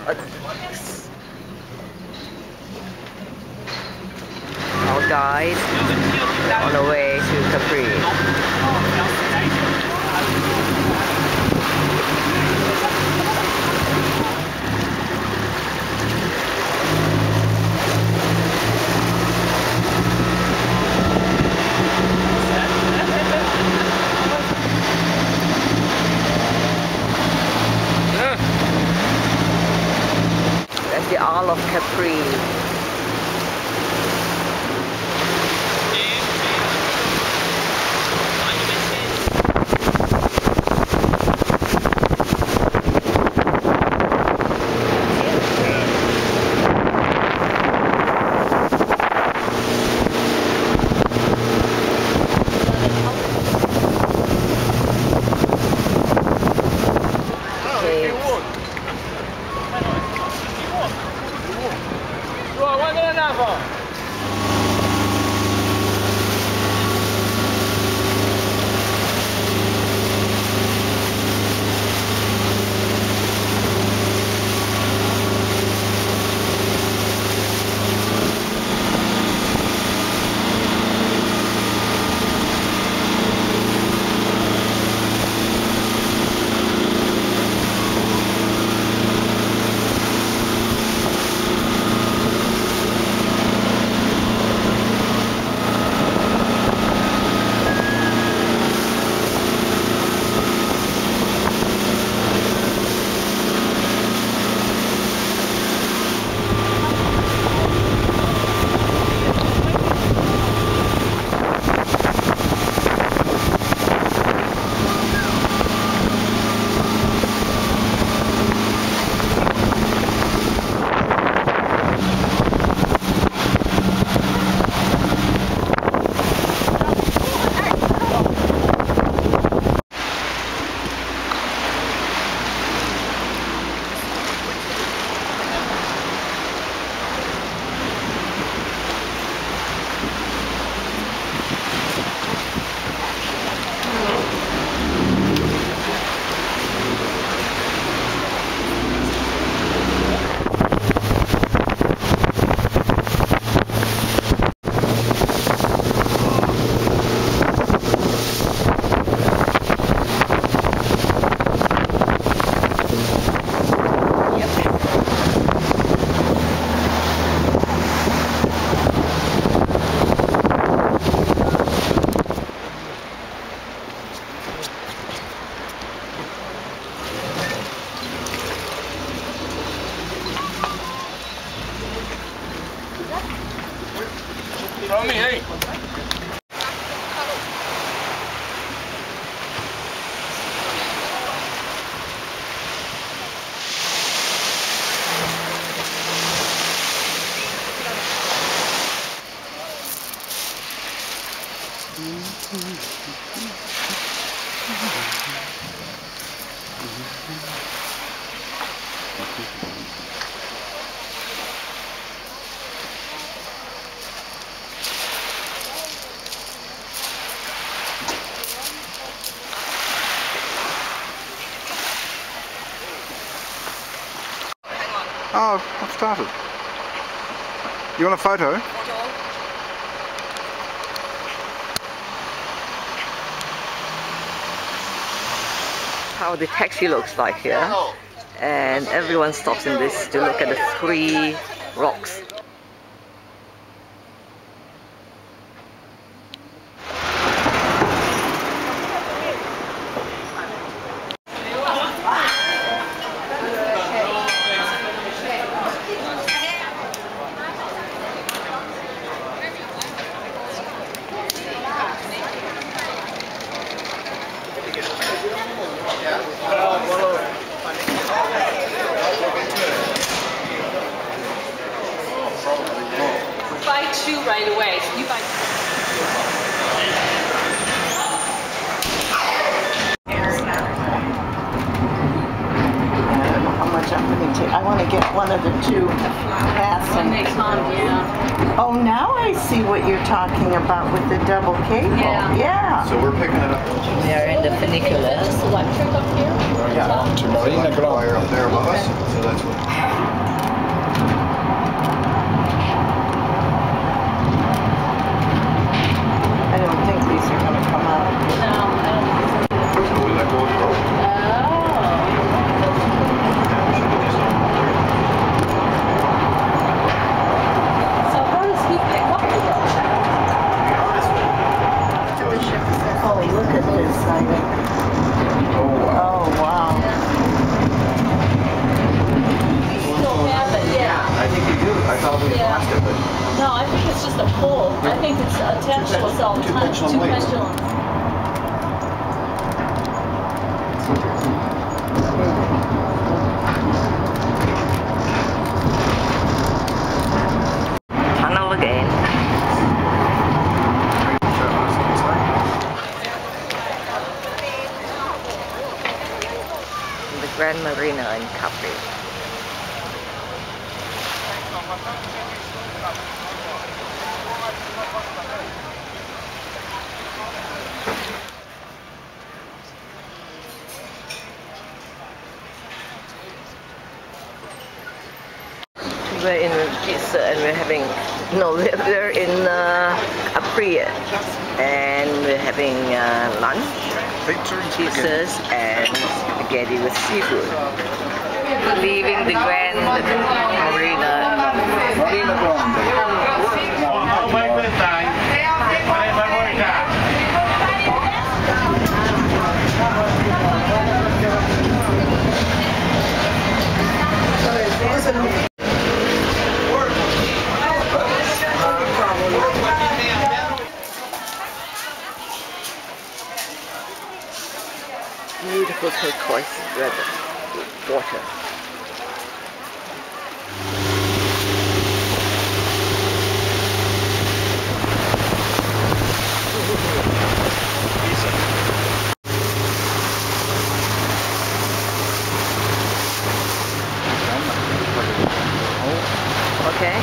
Our guide on the way to Capri. That's the Isle of Capri. Hey. Oh, I've started. You want a photo? How the taxi looks like here, and everyone stops in this to look at the 3 rocks. Buy 2 right away. You buy. I don't know how much I'm going to take. I want to get one of the 2 hats. And Yeah. oh, now I see what you're talking about with the double cable. Yeah. Yeah. So we're picking it up. We are in the funicular. Electric up here? Yeah. electric wire up there above us, so that's what. I don't think these are going to come out. No, I don't think so. So we let go of the rope. So how does he pick up the rope? Oh, look at this. Oh, wow. We still have it, yeah. I think we do. I thought we Yeah. lost it, but No, I think it's just a pull. I think it's attached to us all the time. Two Two pendulum weights. pendulums. Tunnel again. The Grand Marina in Capri. We're in Pizza and we're having, no, we're in Capri and we're having lunch, pizzas and spaghetti with seafood. Leaving the Grand Marina. Beautiful turquoise red water. Okay.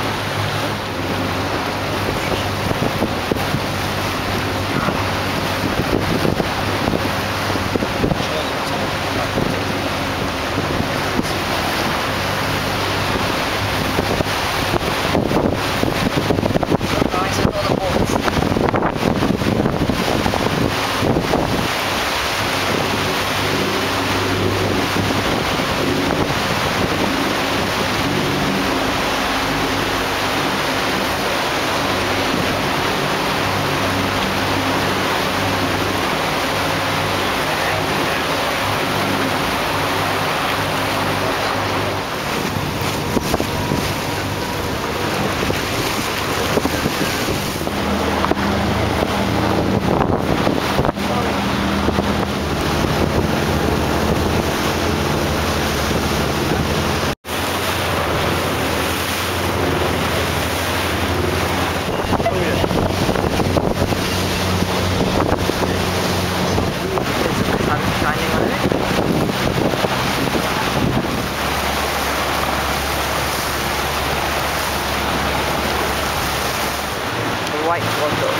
White water.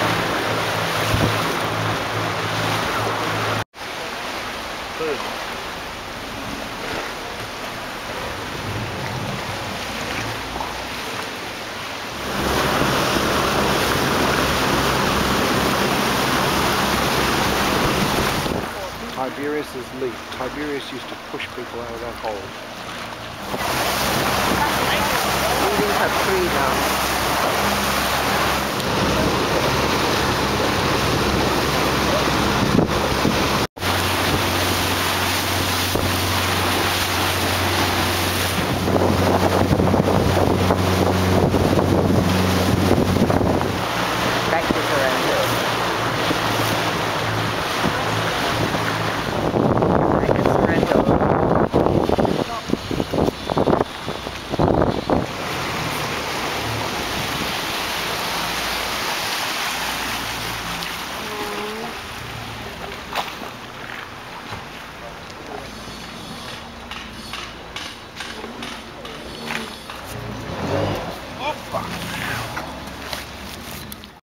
Tiberius's leap. Tiberius used to push people out of that hole. Leaving Capri now.